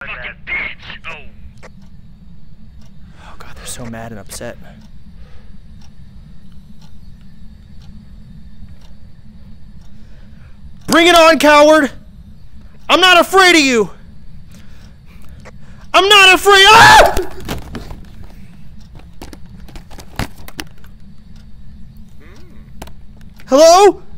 Fucking bitch! Oh. Oh god, they're so mad and upset. Bring it on, coward! I'm not afraid of you! I'm not afraid. Ah! Hello?